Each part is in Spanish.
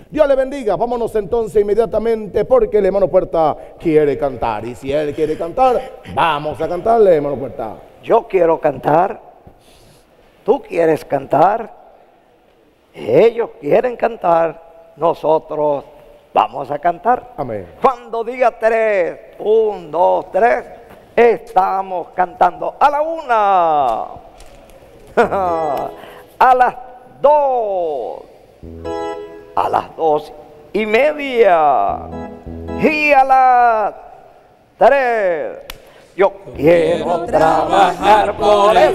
Dios le bendiga. Vámonos entonces inmediatamente porque el hermano Puerta quiere cantar. Y si él quiere cantar, vamos a cantarle, hermano Puerta. Yo quiero cantar, tú quieres cantar, ellos quieren cantar, nosotros vamos a cantar. Amén. Cuando diga 3, 1, 2, 3, estamos cantando. A la 1, a las 2, a las 2:30 y a las 3. Yo quiero trabajar por el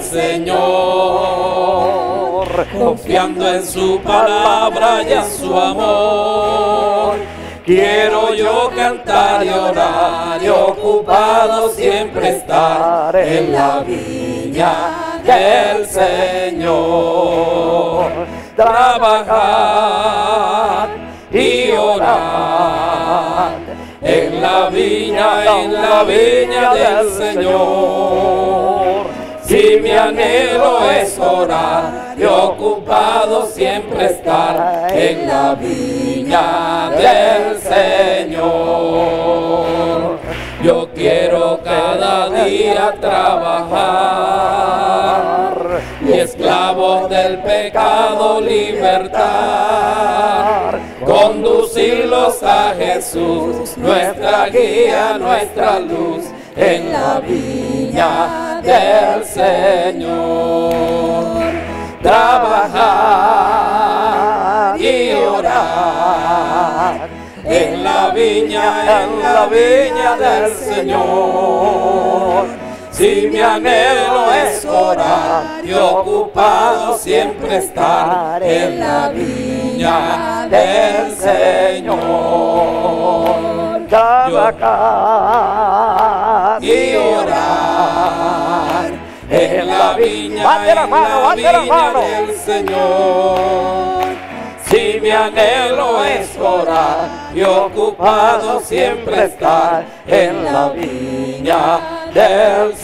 Señor, confiando en su palabra y en su amor. Quiero yo cantar y orar y ocupado siempre estar en la viña del Señor. Trabajar y orar en la viña del Señor. Si mi anhelo es orar y ocupado siempre estar en la viña del Señor. Yo quiero cada día trabajar y esclavos del pecado libertar, conducirlos a Jesús, nuestra guía, nuestra luz, en la viña del Señor. Trabajar y orar en la viña del Señor. Si mi anhelo es orar y ocupado siempre estar en la viña del Señor. trabajar y orar en la viña, del Señor. Si mi anhelo es orar y ocupado siempre estar en la viña del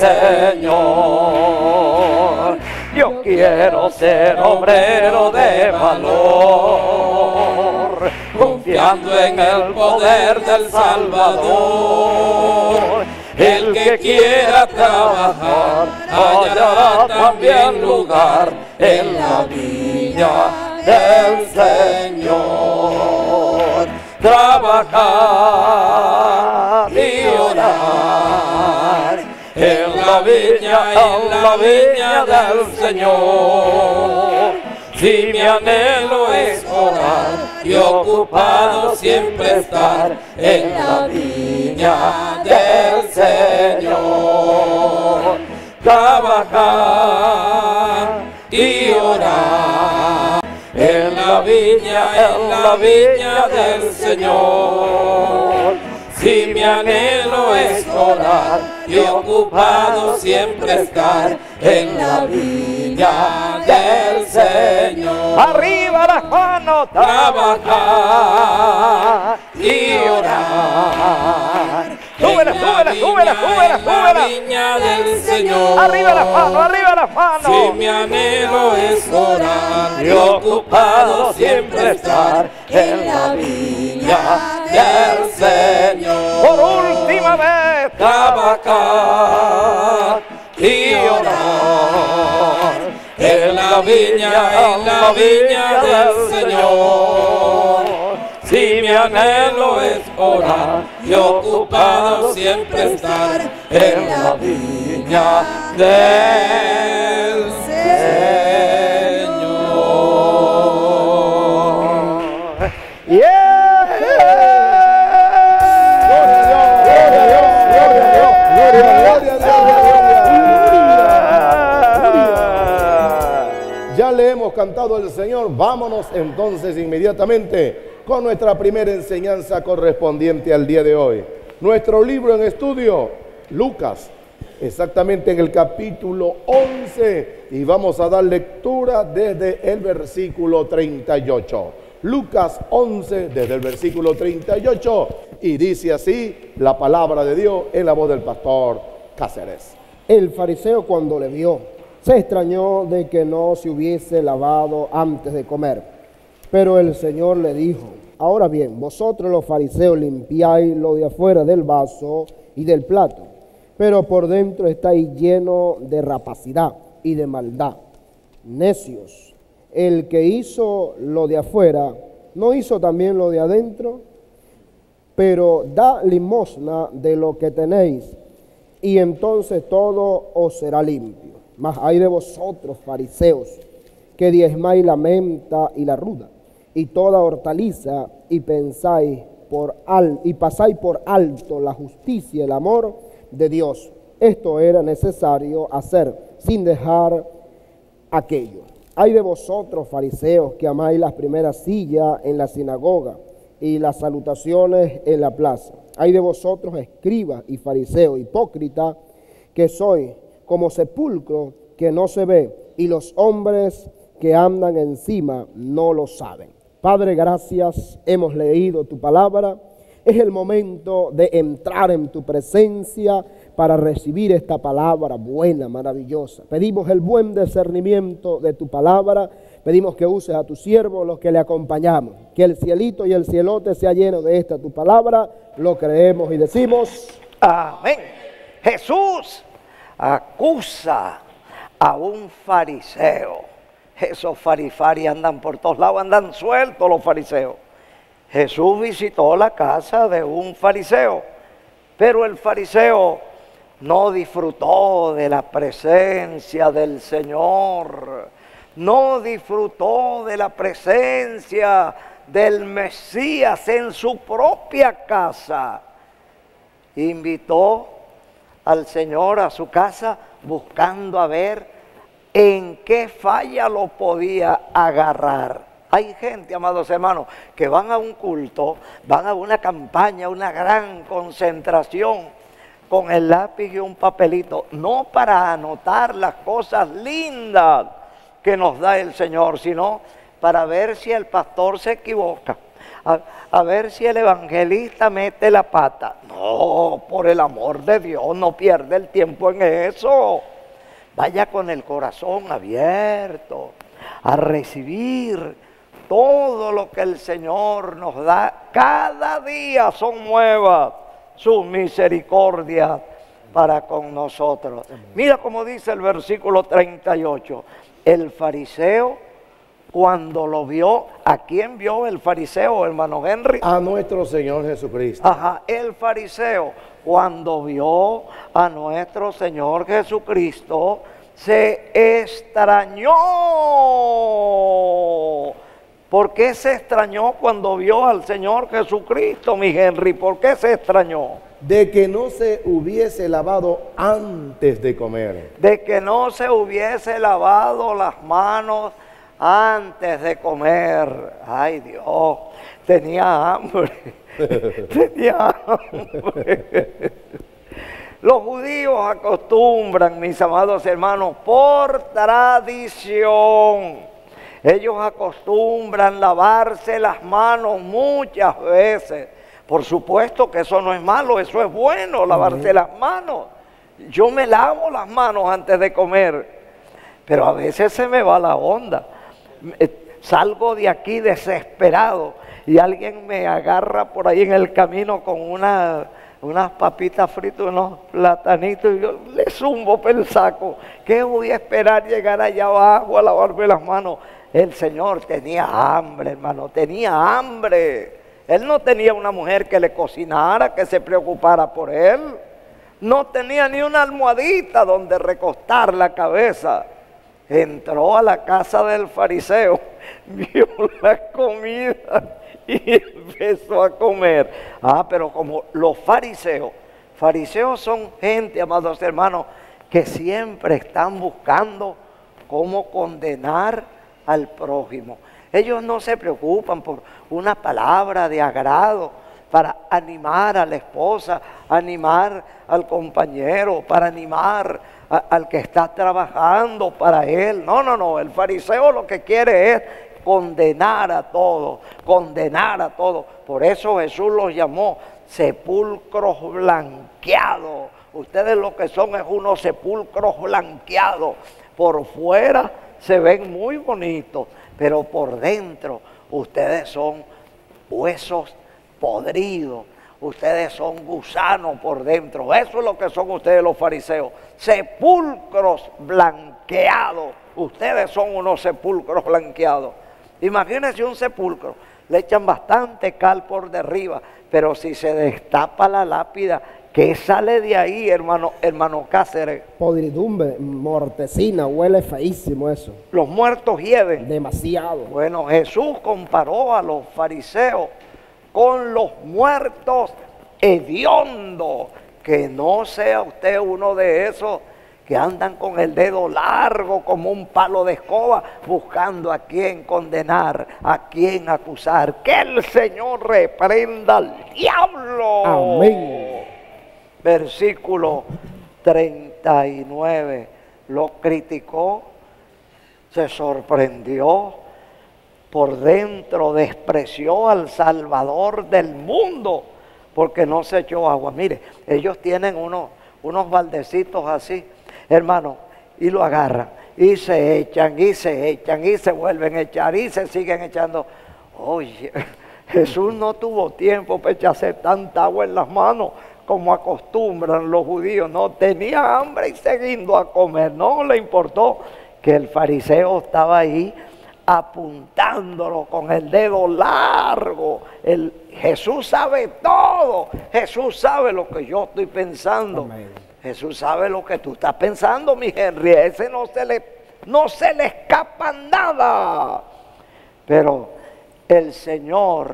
Señor. Yo quiero ser obrero de valor, confiando en el poder del Salvador. El que quiera trabajar hallará también lugar en la viña del Señor. Trabajar y orar en la viña del Señor. Si mi anhelo es orar y ocupado siempre estar en la viña del Señor. Trabajar y orar en la viña del Señor. Si mi anhelo es orar y ocupado siempre estar en la viña del Señor. Arriba las manos, Trabajar y orar. Súbela, súbela, súbela, súbela, En la viña del Señor. arriba las manos, arriba las manos. Si mi anhelo es orar y ocupado siempre estar en la viña del Señor. Por última vez, Trabajar y orar en la viña del Señor. Si mi anhelo es orar y ocupado siempre estar en la viña del Señor. Ya le hemos cantado al Señor. Vámonos entonces inmediatamente con nuestra primera enseñanza correspondiente al día de hoy. Nuestro libro en estudio, Lucas, exactamente en el capítulo 11, y vamos a dar lectura desde el versículo 38. Lucas 11, desde el versículo 38, y dice así la palabra de Dios en la voz del pastor Cáceres. El fariseo, cuando le vio, se extrañó de que no se hubiese lavado antes de comer. Pero el Señor le dijo: Ahora bien, vosotros los fariseos limpiáis lo de afuera del vaso y del plato, pero por dentro estáis llenos de rapacidad y de maldad. Necios, el que hizo lo de afuera, ¿no hizo también lo de adentro? Pero da limosna de lo que tenéis, y entonces todo os será limpio. Mas hay de vosotros, fariseos, que diezmáis la menta y la ruda, y toda hortaliza, y pasáis por alto la justicia y el amor de Dios. Esto era necesario hacer, sin dejar aquello. Hay de vosotros, fariseos, que amáis las primeras sillas en la sinagoga y las salutaciones en la plaza. Hay de vosotros, escribas y fariseos, hipócritas, que sois como sepulcro que no se ve, y los hombres que andan encima no lo saben. Padre, gracias, hemos leído tu palabra. Es el momento de entrar en tu presencia para recibir esta palabra buena, maravillosa. Pedimos el buen discernimiento de tu palabra. Pedimos que uses a tu siervo, los que le acompañamos. Que el cielito y el cielote sea lleno de esta tu palabra. Lo creemos y decimos amén. Jesús acusa a un fariseo. Esos farifari andan por todos lados, andan sueltos los fariseos. Jesús visitó la casa de un fariseo, pero el fariseo no disfrutó de la presencia del Señor, no disfrutó de la presencia del Mesías en su propia casa. Invitó al Señor a su casa buscando a ver en qué falla lo podía agarrar. Hay gente, amados hermanos, que van a un culto, van a una campaña, una gran concentración, con el lápiz y un papelito, no para anotar las cosas lindas que nos da el Señor, sino para ver si el pastor se equivoca, a ver si el evangelista mete la pata. No, por el amor de Dios, no pierda el tiempo en eso. Vaya con el corazón abierto a recibir todo lo que el Señor nos da. Cada día son nuevas sus misericordias para con nosotros. Mira cómo dice el versículo 38. El fariseo, cuando lo vio, ¿a quién vio el fariseo, hermano Henry? A nuestro Señor Jesucristo. Ajá, el fariseo, cuando vio a nuestro Señor Jesucristo, se extrañó. ¿Por qué se extrañó cuando vio al Señor Jesucristo, mi Henry? ¿Por qué se extrañó? De que no se hubiese lavado antes de comer. De que no se hubiese lavado las manos antes de comer. Ay, Dios, tenía hambre. Tenía hambre. Los judíos acostumbran, mis amados hermanos, por tradición. Ellos acostumbran lavarse las manos muchas veces. Por supuesto que eso no es malo, eso es bueno, lavarse las manos. Yo me lavo las manos antes de comer, pero a veces se me va la onda. Salgo de aquí desesperado y alguien me agarra por ahí en el camino con unas papitas fritas, unos platanitos, y yo le zumbo por el saco. ¿Qué voy a esperar llegar allá abajo a lavarme las manos? El Señor tenía hambre, hermano, tenía hambre. Él no tenía una mujer que le cocinara, que se preocupara por él. No tenía ni una almohadita donde recostar la cabeza. Entró a la casa del fariseo, vio la comida y empezó a comer. Pero como los fariseos son gente, amados hermanos, que siempre están buscando cómo condenar al prójimo. Ellos no se preocupan por una palabra de agrado para animar a la esposa, animar al compañero, para animar al que está trabajando para él. No, el fariseo lo que quiere es condenar a todos, condenar a todos. Por eso Jesús los llamó sepulcros blanqueados. Ustedes lo que son es unos sepulcros blanqueados. Por fuera se ven muy bonitos, pero por dentro ustedes son huesos podridos. Ustedes son gusanos por dentro. Eso es lo que son ustedes los fariseos. Sepulcros blanqueados. Ustedes son unos sepulcros blanqueados. Imagínense un sepulcro. Le echan bastante cal por derriba. Pero si se destapa la lápida, ¿qué sale de ahí, hermano Cáceres? Podridumbre, mortecina, huele feísimo eso. Los muertos hieden. Demasiado. Bueno, Jesús comparó a los fariseos con los muertos hediondos. Que no sea usted uno de esos que andan con el dedo largo como un palo de escoba buscando a quién condenar, a quién acusar. Que el Señor reprenda al diablo. Amén. Versículo 39. Lo criticó, se sorprendió, por dentro despreció al Salvador del mundo, porque no se echó agua. Mire, ellos tienen unos baldecitos así, hermano, y lo agarran, y se echan, y se echan, y se vuelven a echar, y se siguen echando. Oye, Jesús no tuvo tiempo para echarse tanta agua en las manos como acostumbran los judíos. No, tenía hambre y seguindo a comer. No le importó que el fariseo estaba ahí apuntándolo con el dedo largo. Jesús sabe todo. Jesús sabe lo que yo estoy pensando. Amén. Jesús sabe lo que tú estás pensando, mi Henry. A ese no se le escapa nada. Pero el Señor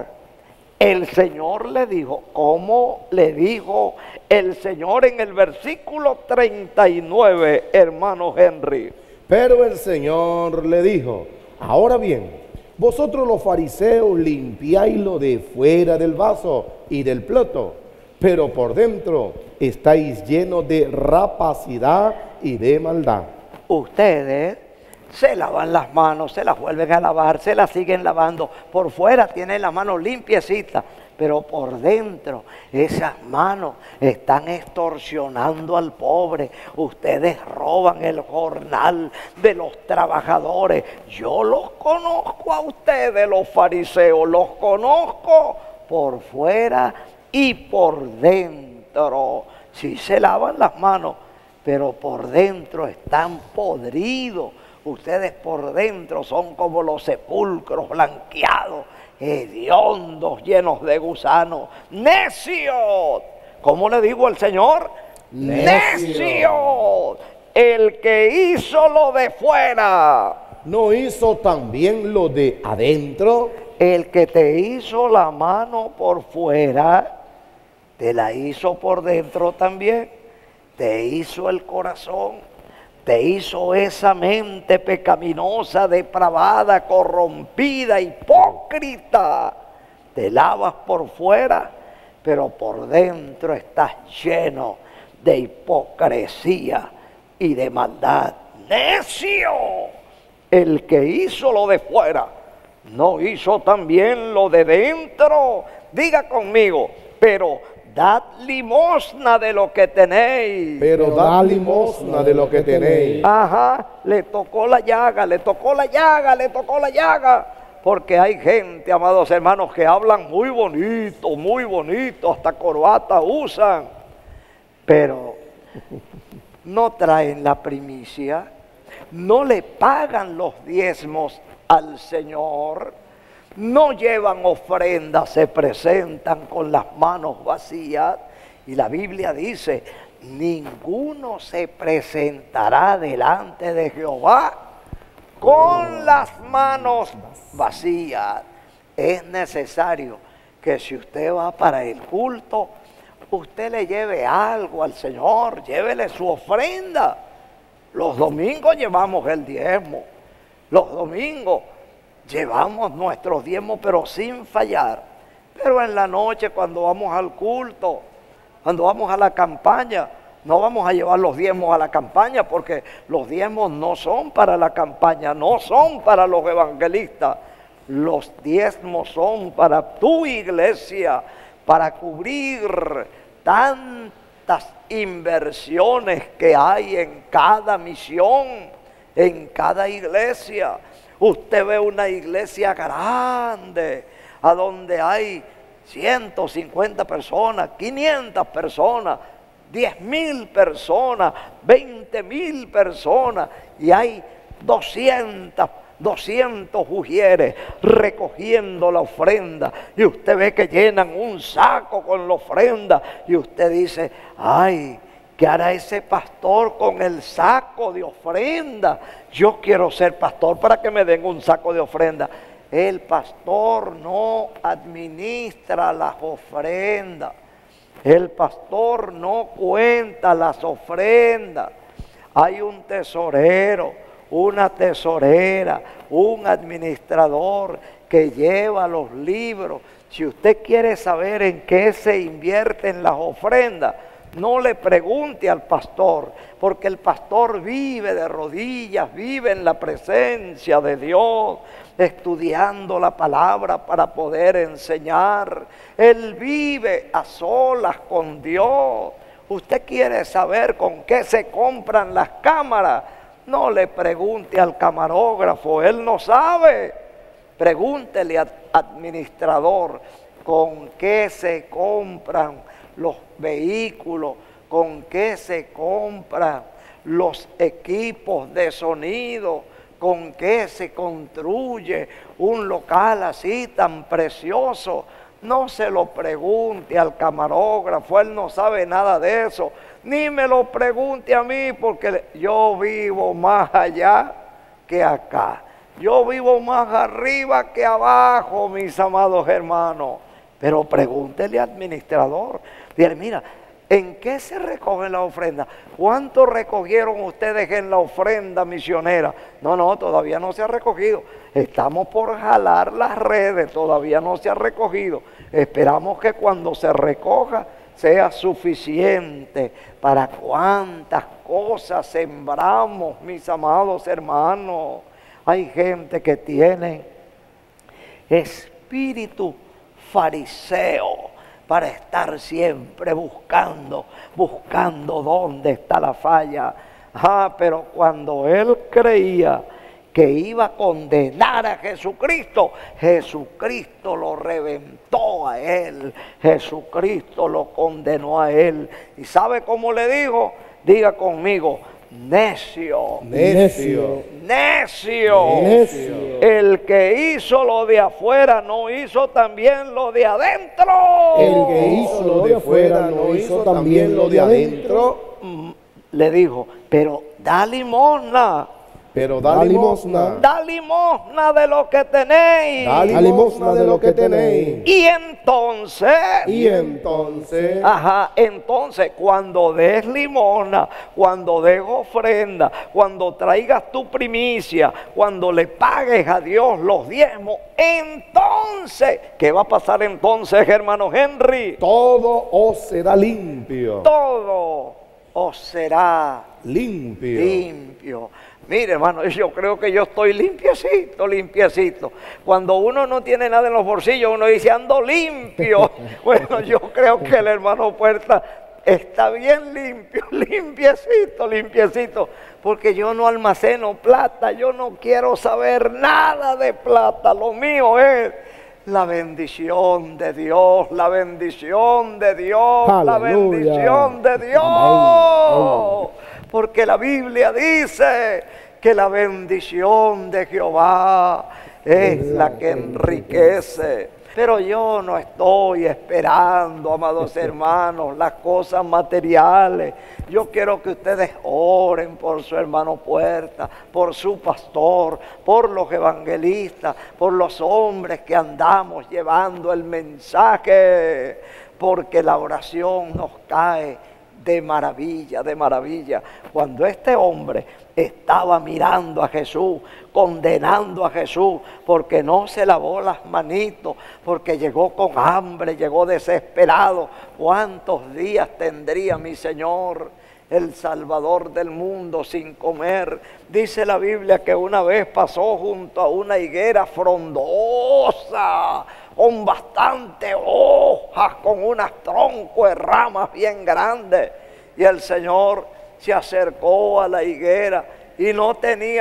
le dijo, ¿cómo le dijo el Señor en el versículo 39, hermano Henry? Pero el Señor le dijo: ahora bien, vosotros los fariseos limpiáis lo de fuera del vaso y del plato, pero por dentro estáis llenos de rapacidad y de maldad. Ustedes se lavan las manos, se las vuelven a lavar, se las siguen lavando. Por fuera tienen las manos limpiecitas, pero por dentro esas manos están extorsionando al pobre. Ustedes roban el jornal de los trabajadores. Yo los conozco a ustedes, los fariseos, los conozco por fuera y por dentro. Sí se lavan las manos, pero por dentro están podridos. Ustedes por dentro son como los sepulcros blanqueados, hediondos, llenos de gusanos. ¡Necios! ¿Cómo le digo al Señor? ¡Necios! El que hizo lo de fuera, ¿no hizo también lo de adentro? el que te hizo la mano por fuera, te la hizo por dentro también. Te hizo el corazón. Te hizo esa mente pecaminosa, depravada, corrompida, hipócrita. Te lavas por fuera, pero por dentro estás lleno de hipocresía y de maldad. ¡Necio! El que hizo lo de fuera, ¿no hizo también lo de dentro? Diga conmigo, pero dad limosna de lo que tenéis. Pero dad limosna de lo que tenéis. Ajá, le tocó la llaga, le tocó la llaga, le tocó la llaga. Porque hay gente, amados hermanos, que hablan muy bonito, hasta corbata usan. Pero no traen la primicia, no le pagan los diezmos al Señor, no llevan ofrendas, se presentan con las manos vacías. Y la Biblia dice, ninguno se presentará delante de Jehová con las manos vacías. Es necesario que si usted va para el culto, usted le lleve algo al Señor, llévele su ofrenda. Los domingos llevamos el diezmo, los domingos llevamos nuestros diezmos, pero sin fallar. Pero en la noche, cuando vamos al culto, cuando vamos a la campaña, no vamos a llevar los diezmos a la campaña, porque los diezmos no son para la campaña, no son para los evangelistas. Los diezmos son para tu iglesia, para cubrir tantas inversiones que hay en cada misión, en cada iglesia. Usted ve una iglesia grande, a donde hay 150 personas, 500 personas, 10.000 personas, 20.000 personas, y hay 200 mujeres recogiendo la ofrenda, y usted ve que llenan un saco con la ofrenda, y usted dice, ay, ¿qué hará ese pastor con el saco de ofrenda? Yo quiero ser pastor para que me den un saco de ofrenda. El pastor no administra las ofrendas. El pastor no cuenta las ofrendas. Hay un tesorero, una tesorera, un administrador que lleva los libros. Si usted quiere saber en qué se invierten las ofrendas, no le pregunte al pastor, porque el pastor vive de rodillas, vive en la presencia de Dios, estudiando la palabra para poder enseñar. Él vive a solas con Dios. Usted quiere saber con qué se compran las cámaras, no le pregunte al camarógrafo, él no sabe. Pregúntele al administrador con qué se compran los vehículos, con qué se compran los equipos de sonido, con qué se construye un local así tan precioso. No se lo pregunte al camarógrafo, él no sabe nada de eso. Ni me lo pregunte a mí, porque yo vivo más allá que acá. Yo vivo más arriba que abajo, mis amados hermanos. Pero pregúntele al administrador. Dile, mira, ¿en qué se recoge la ofrenda? ¿Cuánto recogieron ustedes en la ofrenda misionera? No, todavía no se ha recogido. Estamos por jalar las redes, todavía no se ha recogido. Esperamos que cuando se recoja sea suficiente para cuántas cosas sembramos, mis amados hermanos. Hay gente que tiene espíritu fariseo para estar siempre buscando dónde está la falla. Pero cuando él creía que iba a condenar a Jesucristo, Jesucristo lo reventó a él, Jesucristo lo condenó a él. ¿Y sabe cómo le dijo? Diga conmigo, necio, Necio. necio. Necio. El que hizo lo de afuera no hizo también lo de adentro. El que hizo lo de afuera no hizo también lo de adentro. Le dijo, pero da limosna. Pero da limosna. Da limosna de lo que tenéis. Da limosna de lo que tenéis. Y entonces, entonces cuando des limosna, cuando des ofrenda, cuando traigas tu primicia, cuando le pagues a Dios los diezmos, entonces, ¿qué va a pasar entonces, hermano Henry? Todo os será limpio. Todo os será Limpio. limpio. Mire, hermano, yo creo que yo estoy limpiecito. Cuando uno no tiene nada en los bolsillos, uno dice, ando limpio. Bueno, yo creo que el hermano Puerta está bien limpio, limpiecito. Porque yo no almaceno plata, yo no quiero saber nada de plata. Lo mío es la bendición de Dios, la bendición de Dios, la Aleluya. bendición de Dios. Amén. Porque la Biblia dice que la bendición de Jehová es la que enriquece. Pero yo no estoy esperando, amados hermanos, las cosas materiales. Yo quiero que ustedes oren por su hermano Puerta, por su pastor, por los evangelistas, por los hombres que andamos llevando el mensaje, porque la oración nos cae de maravilla, de maravilla. Cuando este hombre estaba mirando a Jesús, condenando a Jesús, porque no se lavó las manitos, porque llegó con hambre, llegó desesperado. ¿Cuántos días tendría mi Señor, el Salvador del mundo, sin comer? Dice la Biblia que una vez pasó junto a una higuera frondosa, con bastante hojas, con unas troncos de ramas bien grandes. Y el Señor se acercó a la higuera y no tenía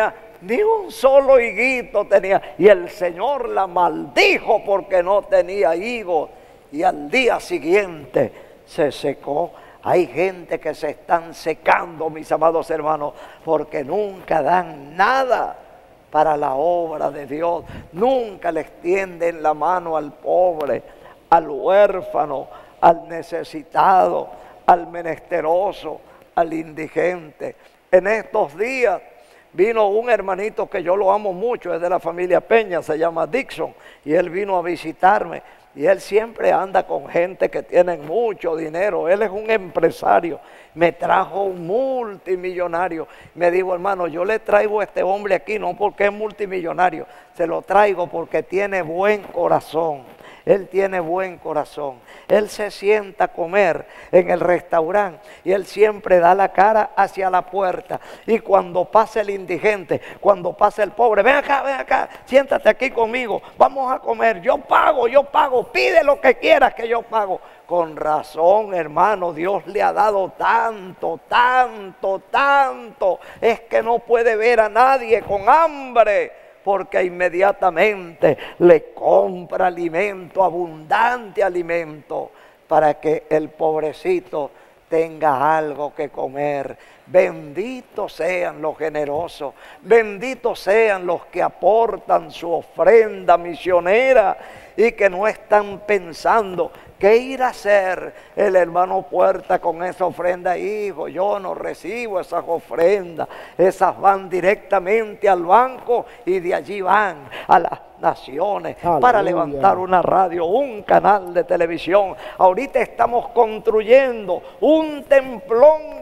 Ni un solo higuito tenía. Y el Señor la maldijo porque no tenía higos. Y al día siguiente se secó. Hay gente que se están secando, mis amados hermanos, porque nunca dan nada para la obra de Dios. Nunca le extienden la mano al pobre, al huérfano, al necesitado, al menesteroso, al indigente. En estos días vino un hermanito que yo lo amo mucho, es de la familia Peña, se llama Dixon, y él vino a visitarme. Y él siempre anda con gente que tiene mucho dinero. Él es un empresario. Me trajo un multimillonario. Me dijo, hermano, yo le traigo a este hombre aquí no porque es multimillonario. Se lo traigo porque tiene buen corazón. Él tiene buen corazón. Él se sienta a comer en el restaurante y él siempre da la cara hacia la puerta. Y cuando pasa el indigente, cuando pasa el pobre, ven acá, siéntate aquí conmigo, vamos a comer, yo pago, pide lo que quieras que yo pago. Con razón, hermano, Dios le ha dado tanto, tanto, tanto. Es que no puede ver a nadie con hambre, porque inmediatamente le compra alimento, abundante alimento, para que el pobrecito tenga algo que comer. Benditos sean los generosos, benditos sean los que aportan su ofrenda misionera y que no están pensando qué ir a hacer el hermano Puerta con esa ofrenda. Hijo, yo no recibo esas ofrendas, esas van directamente al banco y de allí van a las naciones. Aleluya. Para levantar una radio, un canal de televisión. Ahorita estamos construyendo un templón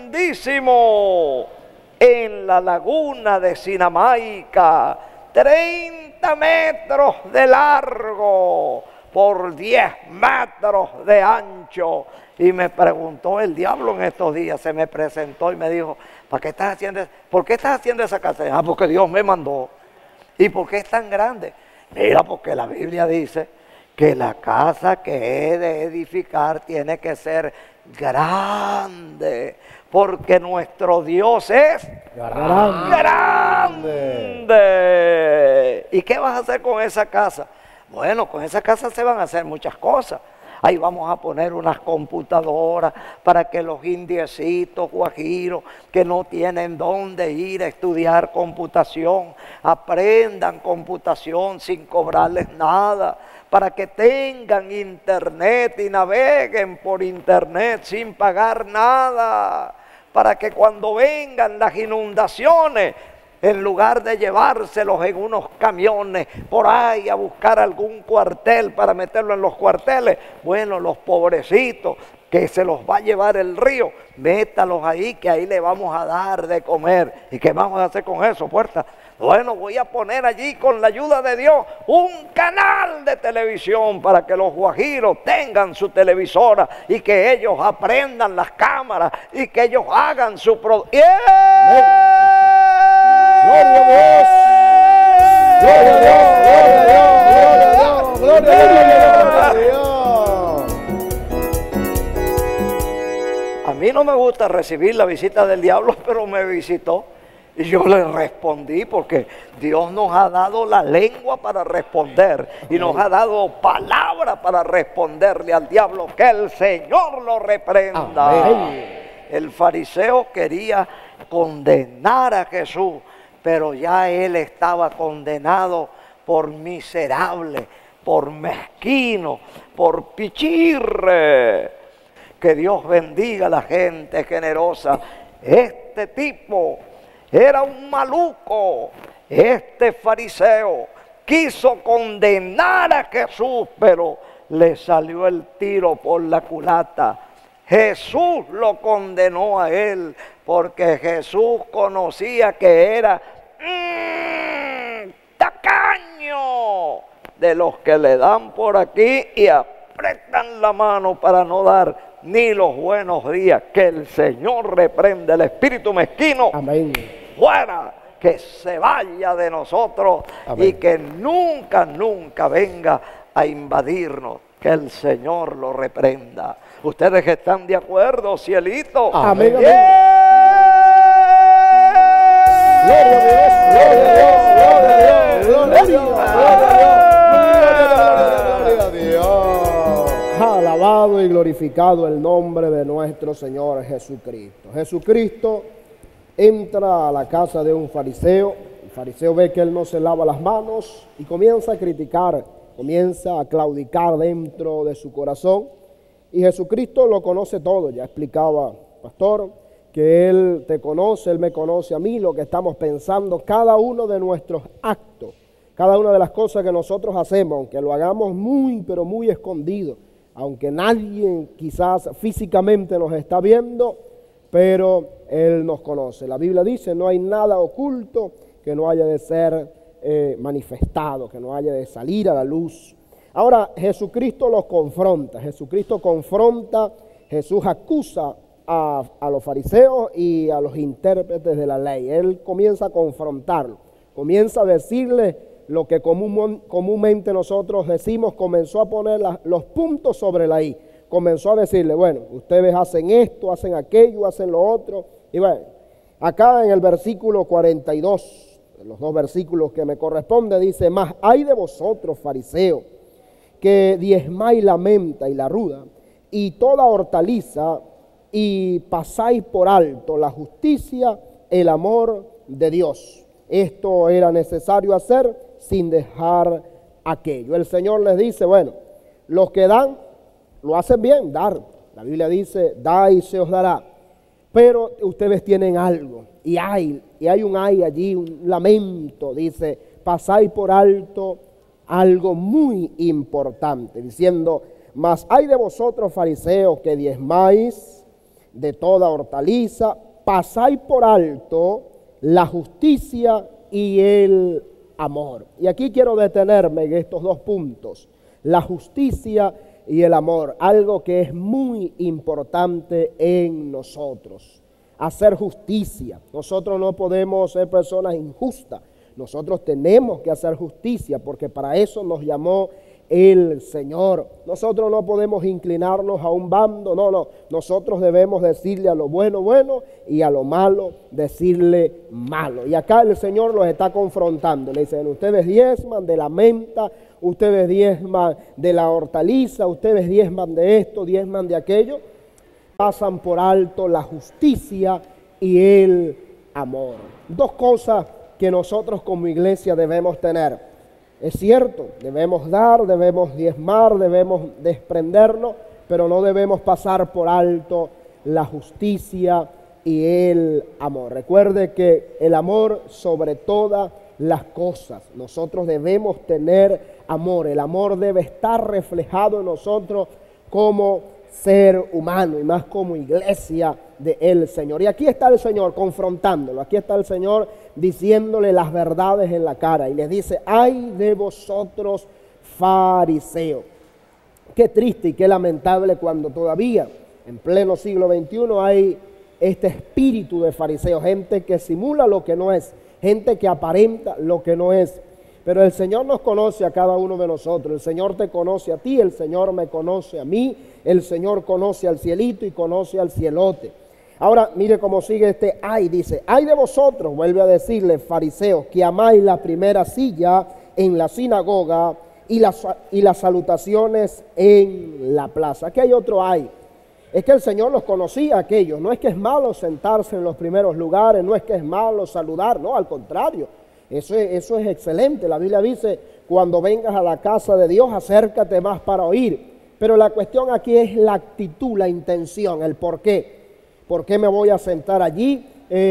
grandísimo en la laguna de Sinamaica, 30 metros de largo por 10 metros de ancho. Y me preguntó el diablo en estos días, se me presentó y me dijo, ¿por qué estás haciendo esa casa? Ah, porque Dios me mandó. ¿Y por qué es tan grande? Mira, porque la Biblia dice que la casa que he de edificar tiene que ser grande, porque nuestro Dios es grande. ¿Y qué vas a hacer con esa casa? Bueno, con esa casa se van a hacer muchas cosas. Ahí vamos a poner unas computadoras para que los indiecitos guajiros que no tienen dónde ir a estudiar computación, aprendan computación sin cobrarles nada, para que tengan internet y naveguen por internet sin pagar nada, para que cuando vengan las inundaciones, en lugar de llevárselos en unos camiones por ahí a buscar algún cuartel para meterlo en los cuarteles, bueno, los pobrecitos que se los va a llevar el río, métalos ahí que ahí le vamos a dar de comer. ¿Y qué vamos a hacer con eso, Puerta? Bueno, voy a poner allí con la ayuda de Dios un canal de televisión para que los guajiros tengan su televisora y que ellos aprendan las cámaras y que ellos hagan su producción. ¡Gloria a Dios! ¡Gloria a Dios! ¡Gloria a Dios! A mí no me gusta recibir la visita del diablo, pero me visitó. Y yo le respondí porque Dios nos ha dado la lengua para responder y nos ha dado palabra para responderle al diablo. Que el Señor lo reprenda. Amén. El fariseo quería condenar a Jesús, pero ya él estaba condenado por miserable, por mezquino, por pichirre. Que Dios bendiga a la gente generosa. Este tipo era un maluco. Este fariseo quiso condenar a Jesús, pero le salió el tiro por la culata. Jesús lo condenó a él, porque Jesús conocía que era tacaño, de los que le dan por aquí y apretan la mano para no dar ni los buenos días. Que el Señor reprende el espíritu mezquino. Amén. Fuera, que se vaya de nosotros. Amén. Y que nunca, nunca venga a invadirnos. Que el Señor lo reprenda. Ustedes que están de acuerdo, cielito. Amén. Gloria Gloria a Dios, gloria a Dios. Alabado y glorificado el nombre de nuestro Señor Jesucristo. Jesucristo entra a la casa de un fariseo. El fariseo ve que él no se lava las manos y comienza a criticar, comienza a claudicar dentro de su corazón. Y Jesucristo lo conoce todo. Ya explicaba, pastor, que Él te conoce, Él me conoce a mí, lo que estamos pensando, cada uno de nuestros actos, cada una de las cosas que nosotros hacemos, aunque lo hagamos muy, pero muy escondido, aunque nadie quizás físicamente nos está viendo, pero Él nos conoce. La Biblia dice, no hay nada oculto que no haya de ser manifestado, que no haya de salir a la luz. Ahora, Jesucristo los confronta, Jesús acusa a los fariseos y a los intérpretes de la ley. Él comienza a confrontarlo, comienza a decirle lo que comúnmente nosotros decimos, comenzó a poner los puntos sobre la I, comenzó a decirle, bueno, ustedes hacen esto, hacen aquello, hacen lo otro, y bueno, acá en el versículo 42, los dos versículos que me corresponde, dice, mas hay de vosotros, fariseos, que diezmáis la menta y la ruda, y toda hortaliza, y pasáis por alto la justicia, el amor de Dios. Esto era necesario hacer sin dejar aquello. El Señor les dice, bueno, los que dan, lo hacen bien, dar. La Biblia dice, da y se os dará. Pero ustedes tienen algo, y hay un ay allí, un lamento, dice, pasáis por alto algo muy importante, diciendo, mas hay de vosotros fariseos que diezmáis de toda hortaliza, pasáis por alto la justicia y el amor. Y aquí quiero detenerme en estos dos puntos, la justicia y el amor, algo que es muy importante en nosotros, hacer justicia. Nosotros no podemos ser personas injustas, nosotros tenemos que hacer justicia porque para eso nos llamó el Señor. Nosotros no podemos inclinarnos a un bando, no, nosotros debemos decirle a lo bueno, bueno, y a lo malo, decirle malo. Y acá el Señor los está confrontando, le dicen, ustedes diezman de la menta, ustedes diezman de la hortaliza, ustedes diezman de esto, diezman de aquello, pasan por alto la justicia y el amor. Dos cosas que nosotros como iglesia debemos tener. Es cierto, debemos dar, debemos diezmar, debemos desprendernos, pero no debemos pasar por alto la justicia y el amor. Recuerde que el amor sobre todas las cosas. Nosotros debemos tener amor. El amor debe estar reflejado en nosotros como ser humano y más como iglesia del Señor. Y aquí está el Señor confrontándolo, aquí está el Señor diciéndole las verdades en la cara y les dice, ay de vosotros fariseos. Qué triste y qué lamentable cuando todavía en pleno siglo XXI hay este espíritu de fariseos, gente que simula lo que no es, gente que aparenta lo que no es. Pero el Señor nos conoce a cada uno de nosotros, el Señor te conoce a ti, el Señor me conoce a mí, el Señor conoce al cielito y conoce al cielote. Ahora, mire cómo sigue este ay, dice, ay de vosotros, vuelve a decirle, fariseos, que amáis la primera silla en la sinagoga y las salutaciones en la plaza. Aquí hay otro ay. Es que el Señor los conocía a aquellos, no es que es malo sentarse en los primeros lugares, no es que es malo saludar, no, al contrario. Eso es excelente. La Biblia dice, cuando vengas a la casa de Dios, acércate más para oír. Pero la cuestión aquí es la actitud, la intención, el por qué. ¿Por qué me voy a sentar allí?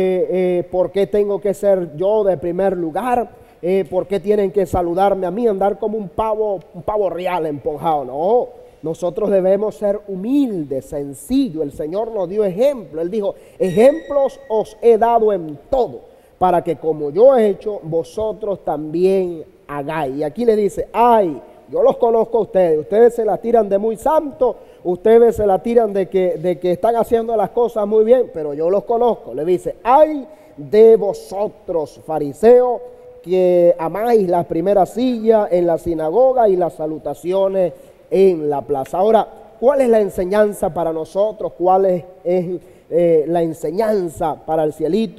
¿Por qué tengo que ser yo de primer lugar? ¿Por qué tienen que saludarme a mí, andar como un pavo real emponjado? No, nosotros debemos ser humildes, sencillos. El Señor nos dio ejemplo. Él dijo, ejemplos os he dado en todo, para que como yo he hecho, vosotros también hagáis. Y aquí le dice, ay, yo los conozco a ustedes se la tiran de muy santo, ustedes se la tiran de que están haciendo las cosas muy bien, pero yo los conozco. Le dice, ay de vosotros, fariseos, que amáis la primera silla en la sinagoga y las salutaciones en la plaza. Ahora, ¿cuál es la enseñanza para nosotros? ¿Cuál es la enseñanza para el cielito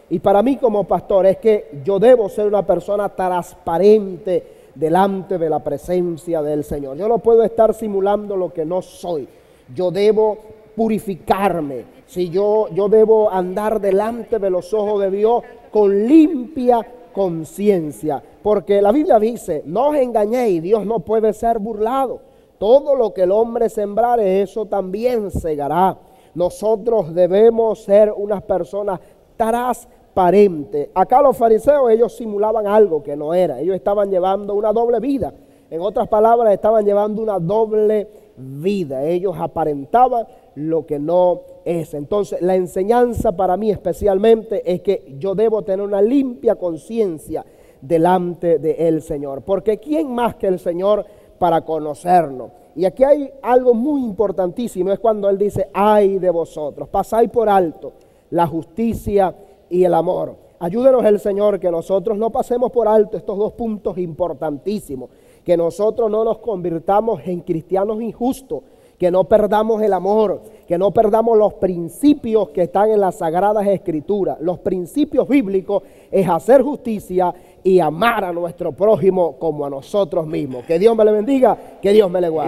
y para mí como pastor es que yo debo ser una persona transparente delante de la presencia del Señor. Yo no puedo estar simulando lo que no soy. Yo debo purificarme. Si yo debo andar delante de los ojos de Dios con limpia conciencia. Porque la Biblia dice, no os engañéis, Dios no puede ser burlado. Todo lo que el hombre sembrare, eso también segará. Nosotros debemos ser unas personas transparentes. Acá los fariseos, ellos simulaban algo que no era. Ellos estaban llevando una doble vida. En otras palabras, estaban llevando una doble vida. Ellos aparentaban lo que no es. Entonces, la enseñanza para mí especialmente es que yo debo tener una limpia conciencia delante del Señor. Porque ¿quién más que el Señor para conocernos? Y aquí hay algo muy importantísimo, es cuando Él dice, ay de vosotros, pasáis por alto la justicia y el amor. Ayúdenos el Señor que nosotros no pasemos por alto estos dos puntos importantísimos, que nosotros no nos convirtamos en cristianos injustos, que no perdamos el amor, que no perdamos los principios que están en las Sagradas Escrituras. Los principios bíblicos es hacer justicia y amar a nuestro prójimo como a nosotros mismos. Que Dios me le bendiga, que Dios me le guarde.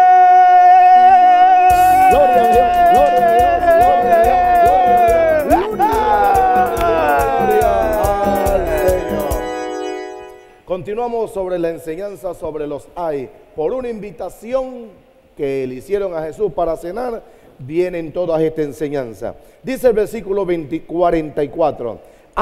¡Yeah! Gloria a Dios, gloria a Dios, gloria a Dios, gloria al Señor. Continuamos sobre la enseñanza sobre los ay. Por una invitación que le hicieron a Jesús para cenar, vienen todas esta enseñanza. Dice el versículo 44,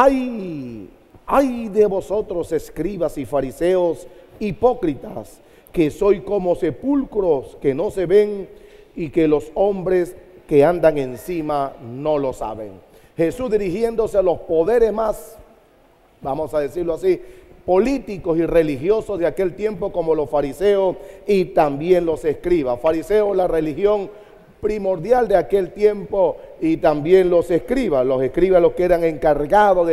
ay de vosotros, escribas y fariseos hipócritas, que sois como sepulcros que no se ven y que los hombres que andan encima no lo saben. Jesús dirigiéndose a los poderes más, vamos a decirlo así, políticos y religiosos de aquel tiempo, como los fariseos y también los escribas. Fariseos, la religión primordial de aquel tiempo, y también los escribas los que eran encargados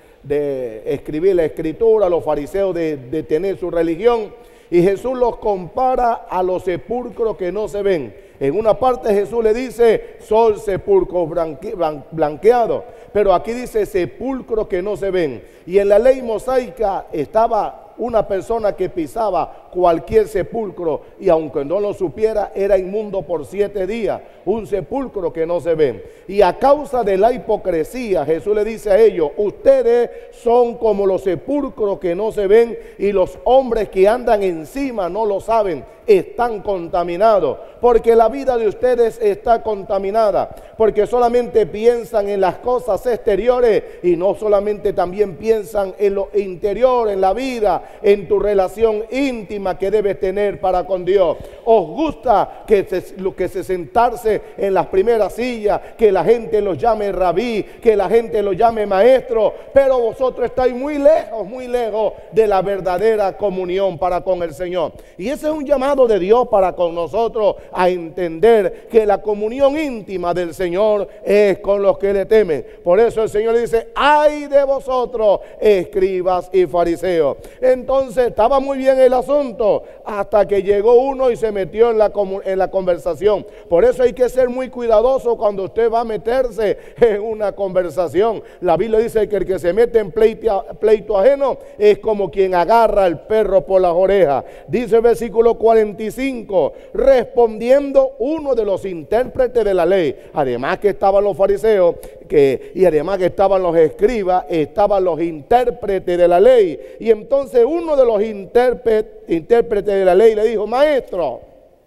de escribir la escritura, los fariseos de tener su religión. Y Jesús los compara a los sepulcros que no se ven. En una parte Jesús le dice, son sepulcros blanqueados, pero aquí dice sepulcros que no se ven. Y en la ley mosaica estaba una persona que pisaba cualquier sepulcro, y aunque no lo supiera, era inmundo por 7 días, un sepulcro que no se ven. Y a causa de la hipocresía, Jesús le dice a ellos, ustedes son como los sepulcros que no se ven, y los hombres que andan encima no lo saben, están contaminados, porque la vida de ustedes está contaminada, porque solamente piensan en las cosas exteriores y no solamente también piensan en lo interior, en la vida, en tu relación íntima que debes tener para con Dios. Os gusta que se sentarse en las primeras sillas, que la gente los llame rabí, que la gente los llame maestro, pero vosotros estáis muy lejos de la verdadera comunión para con el Señor. Y ese es un llamado de Dios para con nosotros, a entender que la comunión íntima del Señor es con los que le temen. Por eso el Señor dice, ay de vosotros, escribas y fariseos. Entonces estaba muy bien el asunto, hasta que llegó uno y se metió en la conversación. Por eso hay que ser muy cuidadoso cuando usted va a meterse en una conversación. La Biblia dice que el que se mete en pleito ajeno es como quien agarra al perro por las orejas. Dice el versículo 45, respondiendo uno de los intérpretes de la ley, además que estaban los fariseos, y además que estaban los escribas, estaban los intérpretes de la ley. Y entonces uno de los intérpretes de la ley le dijo, maestro,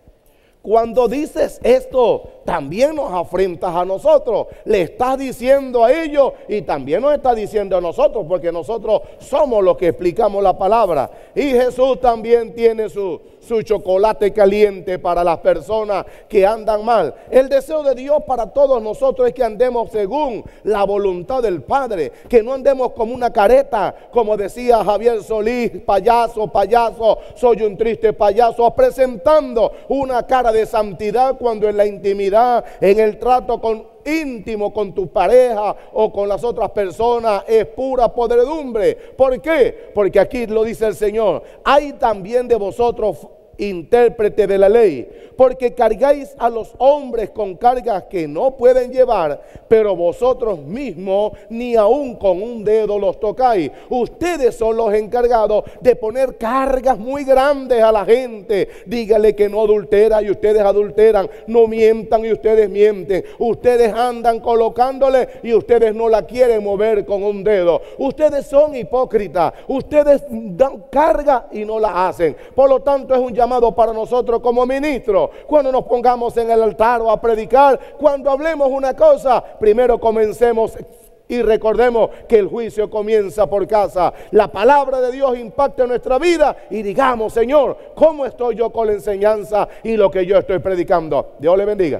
cuando dices esto, también nos afrentas a nosotros. Le estás diciendo a ellos y también nos está diciendo a nosotros, porque nosotros somos los que explicamos la palabra. Y Jesús también tiene su chocolate caliente para las personas que andan mal. El deseo de Dios para todos nosotros es que andemos según la voluntad del Padre, que no andemos como una careta, como decía Javier Solís, payaso, soy un triste payaso, presentando una cara de santidad cuando en la intimidad, en el trato íntimo con tu pareja o con las otras personas es pura podredumbre. ¿Por qué? Porque aquí lo dice el Señor, hay también de vosotros intérprete de la ley, porque cargáis a los hombres con cargas que no pueden llevar, pero vosotros mismos ni aun con un dedo los tocáis. Ustedes son los encargados de poner cargas muy grandes a la gente. Dígale que no adultera y ustedes adulteran, no mientan y ustedes mienten, ustedes andan colocándole y ustedes no la quieren mover con un dedo. Ustedes son hipócritas, ustedes dan carga y no la hacen. Por lo tanto, es un llamado para nosotros como ministros. Cuando nos pongamos en el altar o a predicar, cuando hablemos una cosa, primero comencemos y recordemos que el juicio comienza por casa. La palabra de Dios impacta en nuestra vida y digamos: Señor, ¿cómo estoy yo con la enseñanza y lo que yo estoy predicando? Dios le bendiga.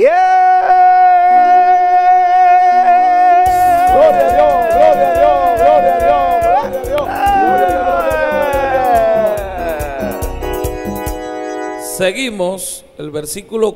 Gloria a Dios, gloria a Dios, gloria a Dios, gloria a Dios, gloria a Dios. Seguimos, el versículo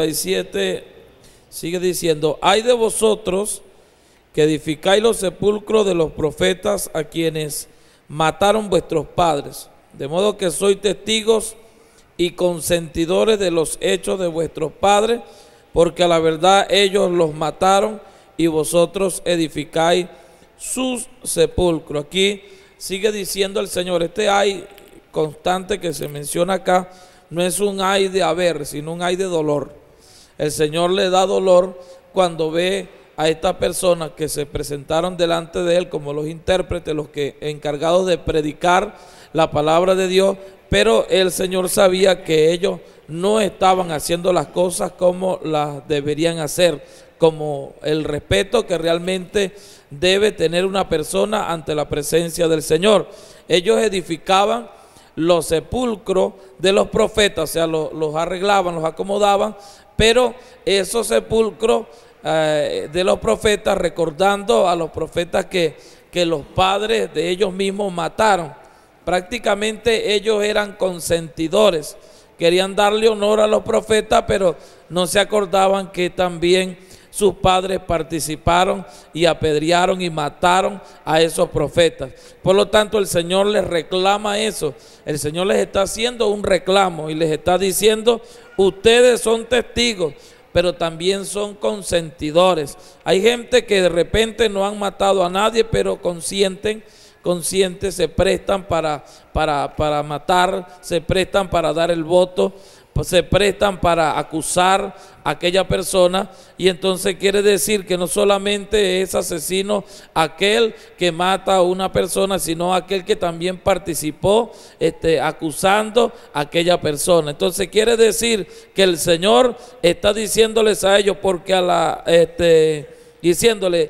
47 sigue diciendo: hay de vosotros que edificáis los sepulcros de los profetas a quienes mataron vuestros padres, de modo que sois testigos y consentidores de los hechos de vuestros padres, porque a la verdad ellos los mataron y vosotros edificáis sus sepulcros. Aquí sigue diciendo el Señor, este ay constante que se menciona acá, no es un ay de haber, sino un ay de dolor. El Señor le da dolor cuando ve a estas personas que se presentaron delante de Él como los intérpretes, los que encargados de predicar la palabra de Dios, pero el Señor sabía que ellos no estaban haciendo las cosas como las deberían hacer, como el respeto que realmente debe tener una persona ante la presencia del Señor. Ellos edificaban los sepulcros de los profetas, o sea, los arreglaban, los acomodaban, pero esos sepulcros de los profetas, recordando a los profetas que los padres de ellos mismos mataron. Prácticamente ellos eran consentidores, querían darle honor a los profetas, pero no se acordaban que también sus padres participaron y apedrearon y mataron a esos profetas. Por lo tanto, el Señor les reclama eso. El Señor les está haciendo un reclamo y les está diciendo: ustedes son testigos, pero también son consentidores. Hay gente que de repente no han matado a nadie, pero conscientes se prestan para matar, se prestan para dar el voto, se prestan para acusar a aquella persona, y entonces quiere decir que no solamente es asesino aquel que mata a una persona, sino aquel que también participó acusando a aquella persona. Entonces quiere decir que el Señor está diciéndoles a ellos, porque diciéndole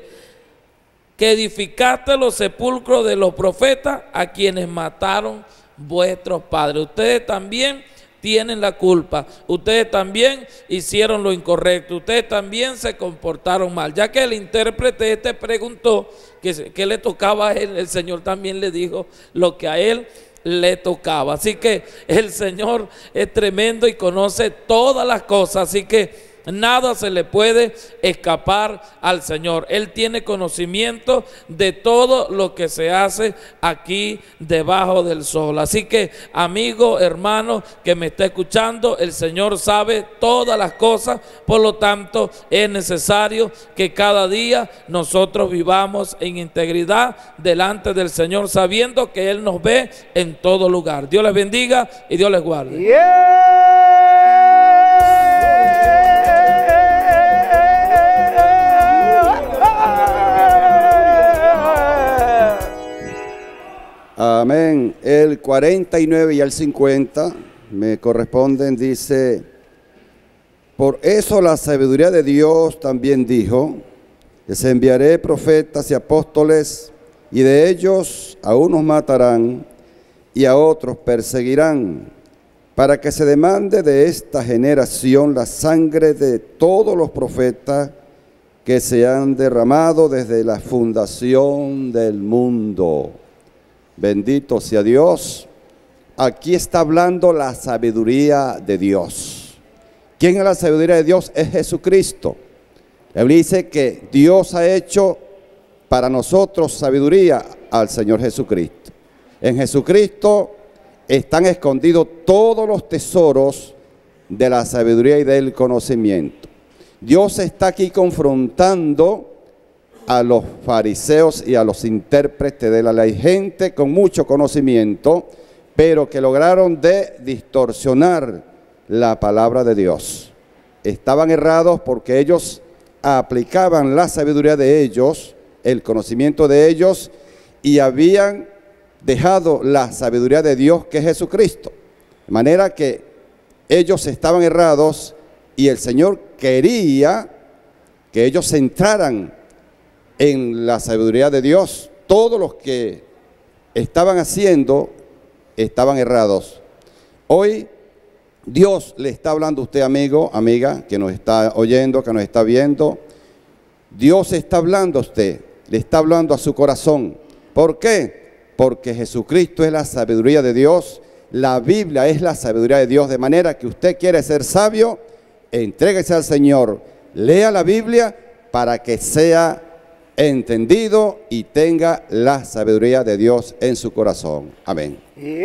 que edificaste los sepulcros de los profetas a quienes mataron vuestros padres. Ustedes también tienen la culpa, ustedes también hicieron lo incorrecto, ustedes también se comportaron mal. Ya que el intérprete preguntó que le tocaba a él, el Señor también le dijo lo que a él le tocaba. Así que el Señor es tremendo y conoce todas las cosas, así que nada se le puede escapar al Señor. Él tiene conocimiento de todo lo que se hace aquí debajo del sol. Así que, amigo, hermano que me está escuchando, el Señor sabe todas las cosas. Por lo tanto, es necesario que cada día nosotros vivamos en integridad delante del Señor, sabiendo que Él nos ve en todo lugar. Dios les bendiga y Dios les guarde. Amén. El 49 y el 50 me corresponden. Dice: por eso la sabiduría de Dios también dijo: les enviaré profetas y apóstoles, y de ellos a unos matarán y a otros perseguirán, para que se demande de esta generación la sangre de todos los profetas que se han derramado desde la fundación del mundo. Bendito sea Dios. Aquí está hablando la sabiduría de Dios. ¿Quién es la sabiduría de Dios? Es Jesucristo. La Biblia dice que Dios ha hecho para nosotros sabiduría al Señor Jesucristo. En Jesucristo están escondidos todos los tesoros de la sabiduría y del conocimiento. Dios está aquí confrontando a los fariseos y a los intérpretes de la ley, gente con mucho conocimiento, pero que lograron distorsionar la palabra de Dios. Estaban errados porque ellos aplicaban la sabiduría de ellos, el conocimiento de ellos, y habían dejado la sabiduría de Dios, que es Jesucristo. De manera que ellos estaban errados y el Señor quería que ellos se entraran en la sabiduría de Dios. Todos los que estaban haciendo estaban errados. Hoy Dios le está hablando a usted, amigo, amiga, que nos está oyendo, que nos está viendo. Dios está hablando a usted, le está hablando a su corazón. ¿Por qué? Porque Jesucristo es la sabiduría de Dios, la Biblia es la sabiduría de Dios, de manera que usted quiere ser sabio, entréguese al Señor, lea la Biblia para que sea entendido y tenga la sabiduría de Dios en su corazón. Amén.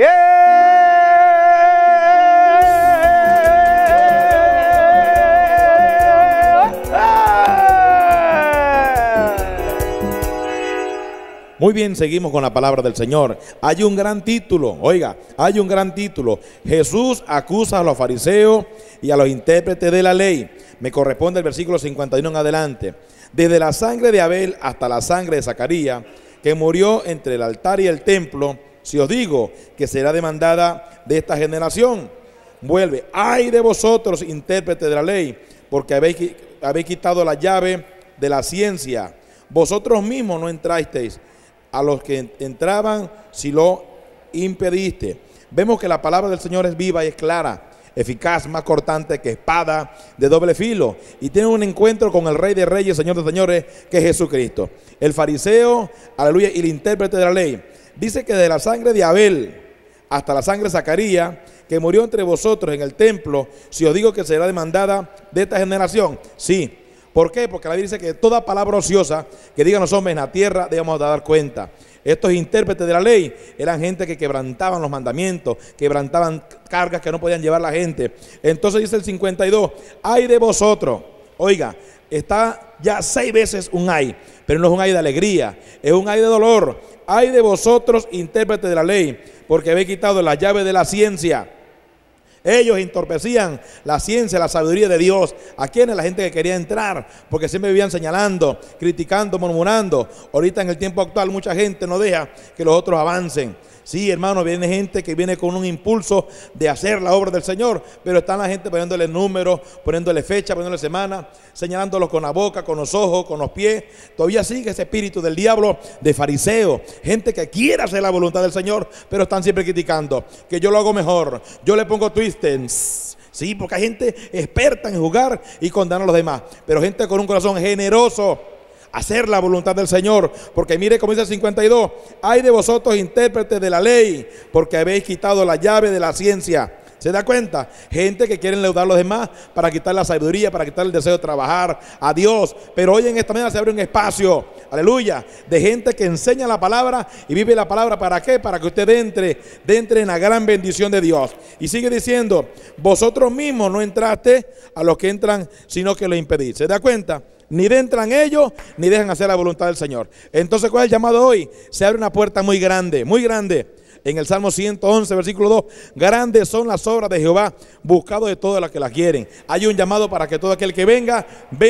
Muy bien, seguimos con la palabra del Señor. Hay un gran título, oiga, hay un gran título. Jesús acusa a los fariseos y a los intérpretes de la ley. Me corresponde el versículo 51 en adelante. Desde la sangre de Abel hasta la sangre de Zacarías, que murió entre el altar y el templo, si os digo que será demandada de esta generación. Vuelve, ay de vosotros, intérpretes de la ley, porque habéis quitado la llave de la ciencia. Vosotros mismos no entrasteis, a los que entraban si lo impediste. Vemos que la palabra del Señor es viva y es clara, eficaz, más cortante que espada de doble filo, y tiene un encuentro con el Rey de Reyes, Señor de Señores, que es Jesucristo. El fariseo, aleluya, y el intérprete de la ley, dice que de la sangre de Abel hasta la sangre de Zacarías, que murió entre vosotros en el templo, si os digo que será demandada de esta generación. Sí. ¿Por qué? Porque la Biblia dice que toda palabra ociosa que digan los hombres en la tierra debemos dar cuenta. Estos intérpretes de la ley eran gente que quebrantaban los mandamientos, quebrantaban cargas que no podían llevar la gente. Entonces dice el 52, ay de vosotros. Oiga, está ya 6 veces un ay, pero no es un ay de alegría, es un ay de dolor. Ay de vosotros, intérpretes de la ley, porque habéis quitado la llave de la ciencia. Ellos entorpecían la ciencia, la sabiduría de Dios. ¿A quién? A la gente que quería entrar, porque siempre vivían señalando, criticando, murmurando. Ahorita en el tiempo actual mucha gente no deja que los otros avancen. Sí, hermano, viene gente que viene con un impulso de hacer la obra del Señor, pero está la gente poniéndole números, poniéndole fecha, poniéndole semana, señalándolos con la boca, con los ojos, con los pies. Todavía sigue ese espíritu del diablo de fariseo, gente que quiere hacer la voluntad del Señor, pero están siempre criticando, que yo lo hago mejor, yo le pongo twists. Sí, porque hay gente experta en jugar y condenar a los demás, pero gente con un corazón generoso, hacer la voluntad del Señor, porque mire como dice el 52, ay de vosotros intérpretes de la ley, porque habéis quitado la llave de la ciencia. ¿Se da cuenta? Gente que quiere endeudar a los demás para quitar la sabiduría, para quitar el deseo de trabajar a Dios. Pero hoy en esta mañana se abre un espacio, aleluya, de gente que enseña la palabra y vive la palabra. ¿Para qué? Para que usted entre en la gran bendición de Dios. Y sigue diciendo, vosotros mismos no entraste a los que entran, sino que lo impedís. ¿Se da cuenta? Ni entran ellos, ni dejan hacer la voluntad del Señor. Entonces, ¿cuál es el llamado hoy? Se abre una puerta muy grande, muy grande. En el Salmo 111, versículo 2, grandes son las obras de Jehová, buscado de todos los que las quieren. Hay un llamado para que todo aquel que venga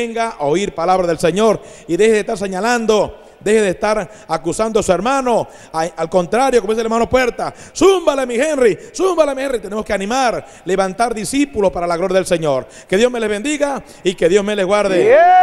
a oír palabra del Señor y deje de estar señalando, deje de estar acusando a su hermano. Al contrario, como dice el hermano Puerta, zúmbale mi Henry, zúmbale mi Henry. Tenemos que animar, levantar discípulos para la gloria del Señor. Que Dios me les bendiga y que Dios me les guarde.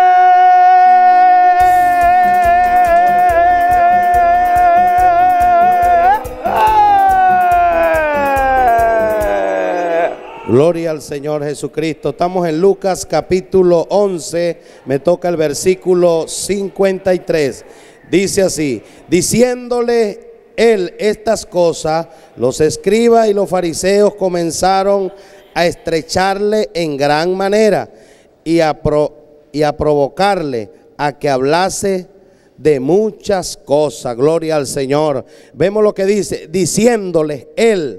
Gloria al Señor Jesucristo. Estamos en Lucas capítulo 11, me toca el versículo 53. Dice así, diciéndole él estas cosas, los escribas y los fariseos comenzaron a estrecharle en gran manera y a provocarle a que hablase de muchas cosas. Gloria al Señor. Vemos lo que dice, diciéndole él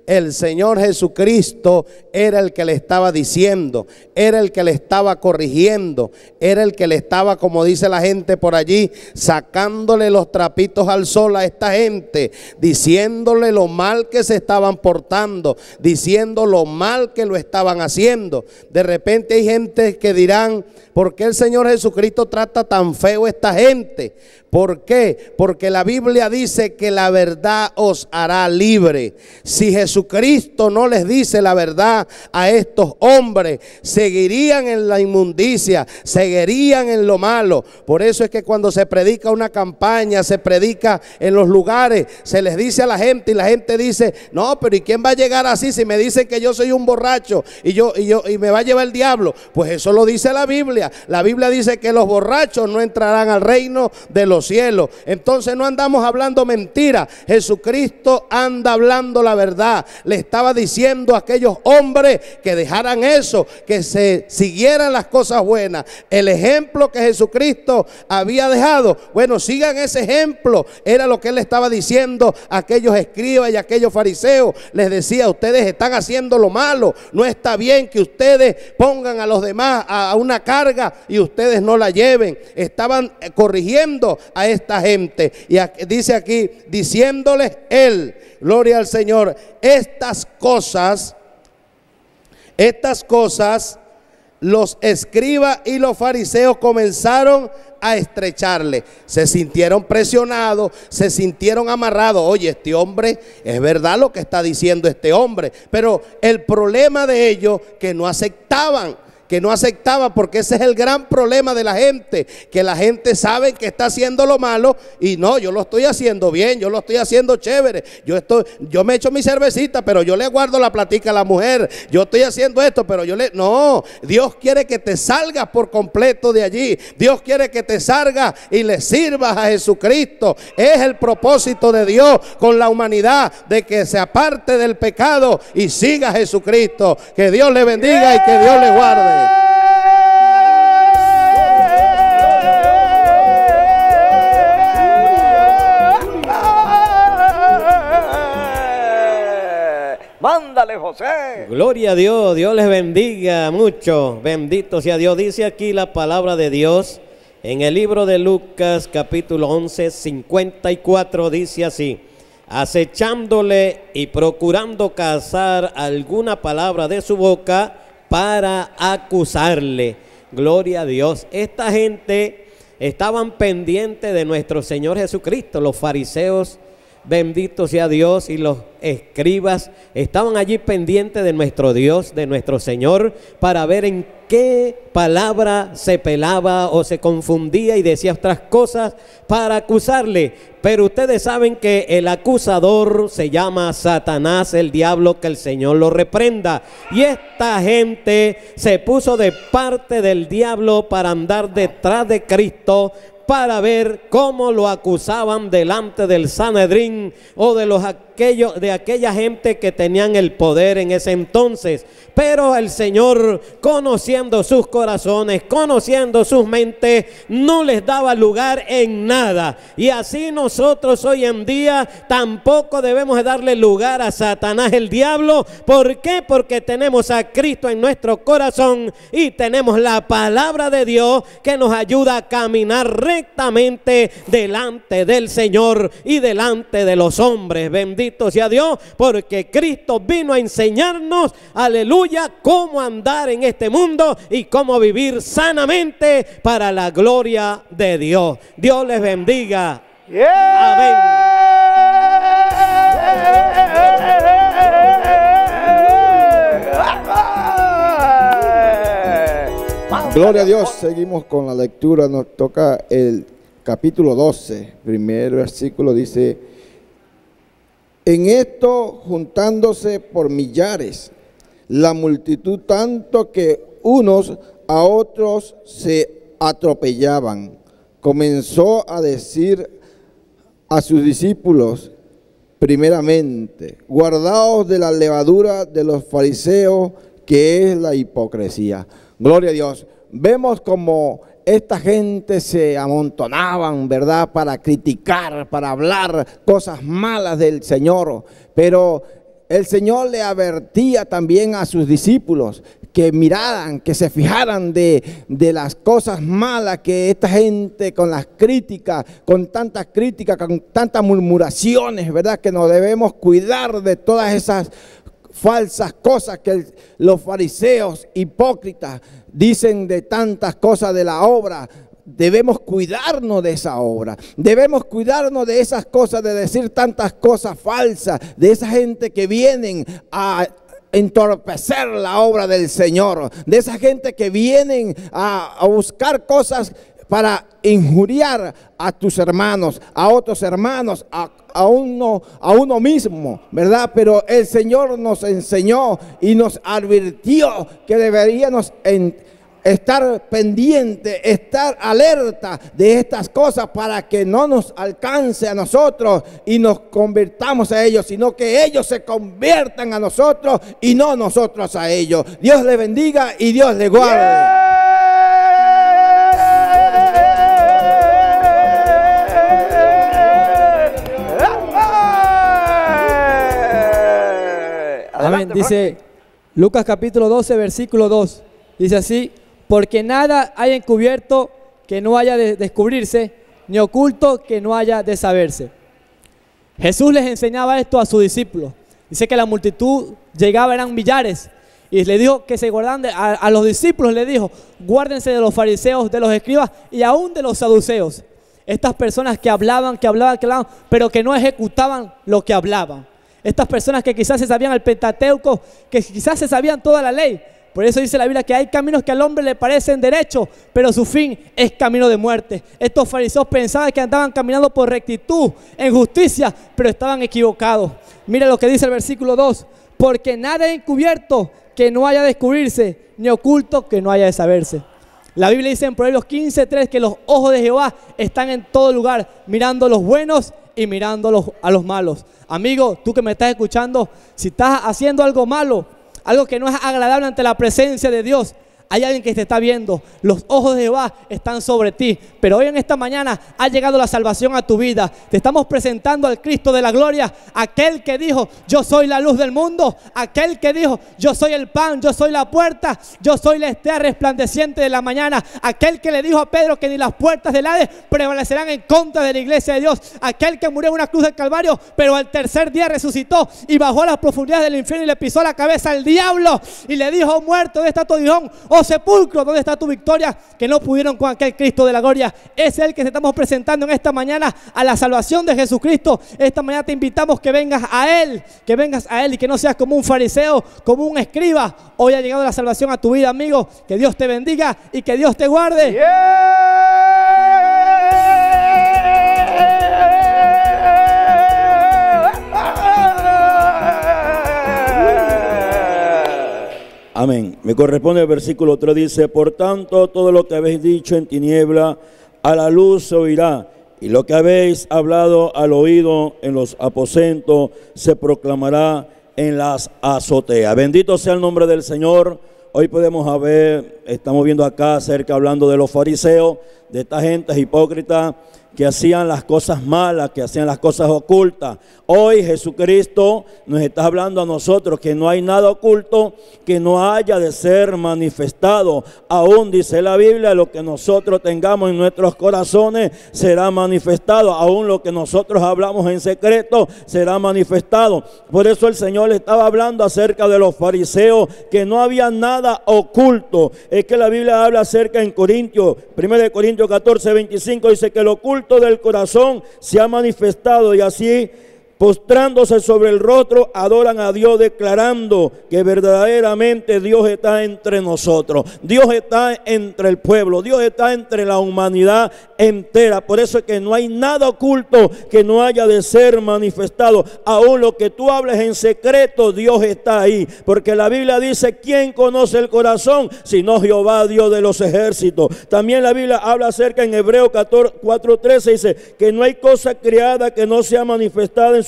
el Señor Jesucristo era el que le estaba diciendo, era el que le estaba corrigiendo, era el que le estaba, como dice la gente por allí, sacándole los trapitos al sol a esta gente, diciéndole lo mal que se estaban portando, diciendo lo mal que lo estaban haciendo. De repente hay gente que dirán: ¿por qué el Señor Jesucristo trata tan feo a esta gente? ¿Por qué? Porque la Biblia dice que la verdad os hará libre. Si Jesucristo no les dice la verdad a estos hombres, seguirían en la inmundicia, seguirían en lo malo. Por eso es que cuando se predica una campaña, se predica en los lugares, se les dice a la gente y la gente dice: no, pero ¿y quién va a llegar así si me dicen que yo soy un borracho y me va a llevar el diablo? Pues eso lo dice la Biblia. La Biblia dice que los borrachos no entrarán al reino de los cielos. Entonces no andamos hablando mentira. Jesucristo anda hablando la verdad. Le estaba diciendo a aquellos hombres que dejaran eso, que se siguieran las cosas buenas. El ejemplo que Jesucristo había dejado, bueno, sigan ese ejemplo. Era lo que él estaba diciendo a aquellos escribas y a aquellos fariseos. Les decía: ustedes están haciendo lo malo. No está bien que ustedes pongan a los demás a una carga y ustedes no la lleven. Estaban corrigiendo a esta gente. Y dice aquí, diciéndoles él, gloria al Señor, estas cosas, los escribas y los fariseos comenzaron a estrecharle. Se sintieron presionados, se sintieron amarrados. Oye, este hombre, es verdad lo que está diciendo este hombre, pero el problema de ellos, que no aceptaban, porque ese es el gran problema de la gente, que la gente sabe que está haciendo lo malo y no, yo lo estoy haciendo bien, yo lo estoy haciendo chévere, yo me echo mi cervecita, pero yo le guardo la platica a la mujer, yo estoy haciendo esto, pero no, Dios quiere que te salgas por completo de allí. Dios quiere que te salgas y le sirvas a Jesucristo. Es el propósito de Dios con la humanidad, de que se aparte del pecado y siga a Jesucristo. Que Dios le bendiga y que Dios le guarde. Mándale, José. Gloria a Dios, Dios les bendiga mucho. Bendito sea Dios. Dice aquí la palabra de Dios en el libro de Lucas, capítulo 11, 54, dice así: acechándole y procurando cazar alguna palabra de su boca para acusarle. Gloria a Dios. Esta gente estaban pendientes de nuestro Señor Jesucristo. Los fariseos, bendito sea Dios, y los escribas estaban allí pendientes de nuestro Dios, de nuestro Señor, para ver en qué palabra se pelaba o se confundía y decía otras cosas para acusarle. Pero ustedes saben que el acusador se llama Satanás, el diablo, que el Señor lo reprenda. Y esta gente se puso de parte del diablo para andar detrás de Cristo, para ver cómo lo acusaban delante del Sanedrín o de aquella gente que tenían el poder en ese entonces. Pero el Señor, conociendo sus corazones, conociendo sus mentes, no les daba lugar en nada. Y así nosotros hoy en día tampoco debemos de darle lugar a Satanás, el diablo. ¿Por qué? Porque tenemos a Cristo en nuestro corazón y tenemos la palabra de Dios que nos ayuda a caminar rectamente delante del Señor y delante de los hombres. Bendito sea Dios, porque Cristo vino a enseñarnos, aleluya, cómo andar en este mundo y cómo vivir sanamente para la gloria de Dios. Dios les bendiga. Amén. Gloria a Dios. Seguimos con la lectura. Nos toca el capítulo 12, primer versículo. Dice: en esto, juntándose por millares la multitud, tanto que unos a otros se atropellaban, comenzó a decir a sus discípulos primeramente: guardaos de la levadura de los fariseos, que es la hipocresía. Gloria a Dios. Vemos como esta gente se amontonaban, ¿verdad?, para criticar, para hablar cosas malas del Señor. Pero el Señor le advertía también a sus discípulos que miraran, que se fijaran de las cosas malas que esta gente con las críticas, con tantas murmuraciones, ¿verdad? Que nos debemos cuidar de todas esas falsas cosas que los fariseos hipócritas dicen de tantas cosas de la obra. Debemos cuidarnos de esa obra, debemos cuidarnos de esas cosas, de decir tantas cosas falsas, de esa gente que vienen a entorpecer la obra del Señor, de esa gente que vienen a buscar cosas para injuriar a tus hermanos, a otros hermanos, a uno mismo, ¿verdad? Pero el Señor nos enseñó y nos advirtió que deberíamos estar pendiente, estar alerta de estas cosas para que no nos alcance a nosotros y nos convirtamos a ellos, sino que ellos se conviertan a nosotros y no nosotros a ellos. Dios les bendiga y Dios les guarde. Amén. Dice Lucas capítulo 12, versículo 2. Dice así: porque nada hay encubierto que no haya de descubrirse, ni oculto que no haya de saberse. Jesús les enseñaba esto a sus discípulos. Dice que la multitud llegaba, eran millares, y le dijo que se guardaran a los discípulos, le dijo: guárdense de los fariseos, de los escribas y aún de los saduceos. Estas personas que hablaban, pero que no ejecutaban lo que hablaban. Estas personas que quizás se sabían el Pentateuco, que quizás se sabían toda la ley. Por eso dice la Biblia que hay caminos que al hombre le parecen derechos, pero su fin es camino de muerte. Estos fariseos pensaban que andaban caminando por rectitud, en justicia, pero estaban equivocados. Mira lo que dice el versículo 2: porque nada es encubierto que no haya de descubrirse, ni oculto que no haya de saberse. La Biblia dice en Proverbios 15:3 que los ojos de Jehová están en todo lugar, mirando a los buenos y mirando a los malos. Amigo, tú que me estás escuchando, si estás haciendo algo malo, algo que no es agradable ante la presencia de Dios, hay alguien que te está viendo. Los ojos de Jehová están sobre ti. Pero hoy en esta mañana ha llegado la salvación a tu vida. Te estamos presentando al Cristo de la gloria, aquel que dijo: yo soy la luz del mundo, aquel que dijo: yo soy el pan, yo soy la puerta, yo soy la estrella resplandeciente de la mañana, aquel que le dijo a Pedro que ni las puertas del Hades prevalecerán en contra de la iglesia de Dios, aquel que murió en una cruz del Calvario, pero al tercer día resucitó y bajó a las profundidades del infierno y le pisó la cabeza al diablo y le dijo: oh muerto, ¿dónde está tu aguijón? Oh sepulcro, ¿dónde está tu victoria? Que no pudieron con aquel Cristo de la gloria. Es el que te estamos presentando en esta mañana a la salvación de Jesucristo. Esta mañana te invitamos que vengas a Él, y que no seas como un fariseo, como un escriba. Hoy ha llegado la salvación a tu vida, amigo. Que Dios te bendiga y que Dios te guarde. Amén. Me corresponde el versículo 3, dice: por tanto, todo lo que habéis dicho en tiniebla, a la luz se oirá, y lo que habéis hablado al oído en los aposentos, se proclamará en las azoteas. Bendito sea el nombre del Señor. Hoy podemos ver, estamos viendo acá acerca, hablando de los fariseos, de esta gente hipócrita que hacían las cosas malas, que hacían las cosas ocultas. Hoy Jesucristo nos está hablando a nosotros que no hay nada oculto que no haya de ser manifestado. Aún dice la Biblia: lo que nosotros tengamos en nuestros corazones será manifestado. Aún lo que nosotros hablamos en secreto será manifestado. Por eso el Señor le estaba hablando acerca de los fariseos, que no había nada oculto. Es que la Biblia habla acerca en Corintios, 1 Corintios 14:25, dice que lo oculto del corazón se ha manifestado, y así, postrándose sobre el rostro, adoran a Dios, declarando que verdaderamente Dios está entre nosotros. Dios está entre el pueblo, Dios está entre la humanidad entera. Por eso es que no hay nada oculto que no haya de ser manifestado. Aún lo que tú hables en secreto, Dios está ahí. Porque la Biblia dice: ¿quién conoce el corazón sino Jehová, Dios de los ejércitos? También la Biblia habla acerca en Hebreos 4:13, dice que no hay cosa creada que no sea manifestada en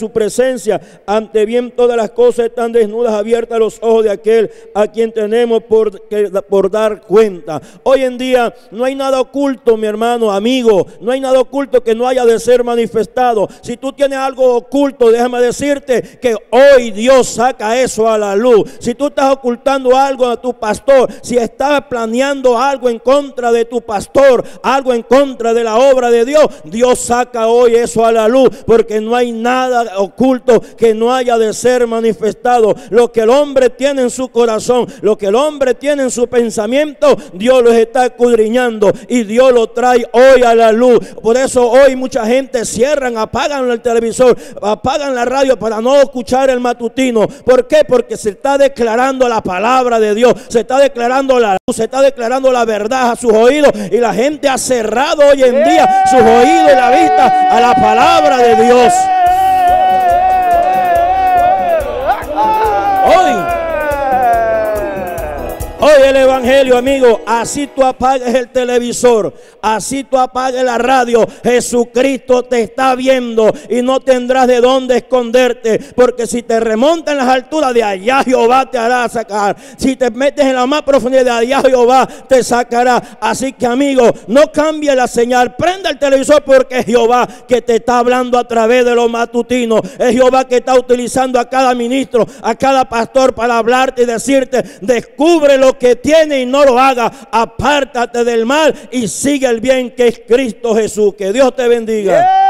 su presencia. Ante bien todas las cosas están desnudas, abiertas a los ojos de aquel a quien tenemos por dar cuenta. Hoy en día no hay nada oculto, mi hermano, amigo, no hay nada oculto que no haya de ser manifestado. Si tú tienes algo oculto, déjame decirte que hoy Dios saca eso a la luz. Si tú estás ocultando algo a tu pastor, si estás planeando algo en contra de tu pastor, algo en contra de la obra de Dios, Dios saca hoy eso a la luz, porque no hay nada oculto que no haya de ser manifestado. Lo que el hombre tiene en su corazón, lo que el hombre tiene en su pensamiento, Dios lo está escudriñando y Dios lo trae hoy a la luz. Por eso hoy mucha gente cierran, apagan el televisor, apagan la radio para no escuchar el matutino. ¿Por qué? Porque se está declarando la palabra de Dios, se está declarando la luz, se está declarando la verdad a sus oídos, y la gente ha cerrado hoy en día sus oídos y la vista a la palabra de Dios. Hoy el evangelio, amigo, así tú apagues el televisor, así tú apagues la radio, Jesucristo te está viendo y no tendrás de dónde esconderte, porque si te remontas en las alturas, de allá Jehová te hará sacar. Si te metes en la más profundidad, de allá Jehová te sacará. Así que, amigo, no cambie la señal, prenda el televisor, porque es Jehová que te está hablando a través de los matutinos. Es Jehová que está utilizando a cada ministro, a cada pastor, para hablarte y decirte: descubre lo que tiene y no lo haga, apártate del mal y sigue el bien, que es Cristo Jesús. Que Dios te bendiga.